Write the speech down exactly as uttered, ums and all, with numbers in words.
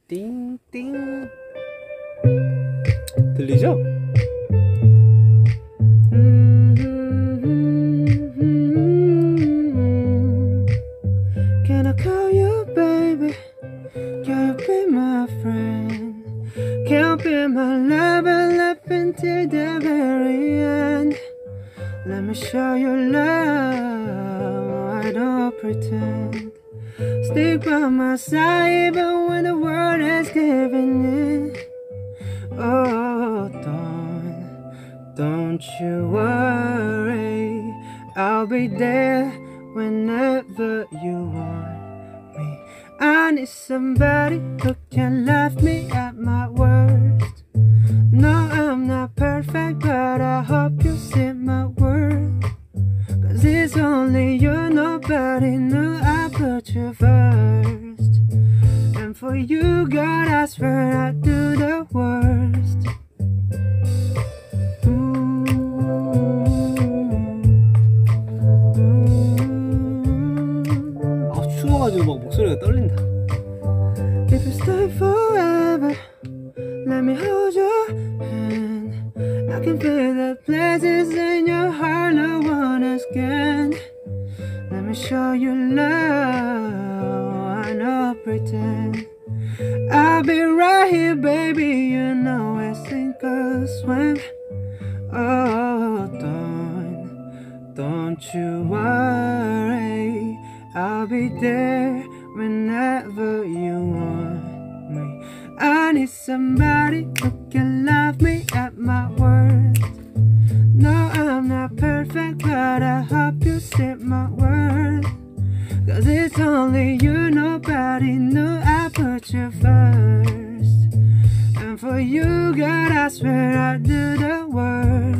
띵띵 들리죠? Can I call you baby? Can you be my friend? Can you be my lover, love until the very end? Let me show you love, I don't pretend. Stick by my side even when the world is giving in. Oh, don't, don't you worry, I'll be there whenever you want me. I need somebody who can love me at my worst. No, I'm not perfect, but I hope you see my worth. Cause it's only you, nobody knew I put you first. And for you, God, I swear I'd do the worst. Ooh, ooh. 아, 추워가지고 막 목소리가 떨린다. If you stay forever, let me hold your hand. I can feel the places in your heart no one else can. Let me show you love, I know pretend. I'll be right here, baby, you know I sink or swim. Oh, don't, don't you worry, I'll be there whenever you want me. I need somebody who can love me at my worst. No, I'm not perfect, but I hope you see my worth. Cause it's only you, nobody knew I put you first. And for you, God, I swear I'd do the worst.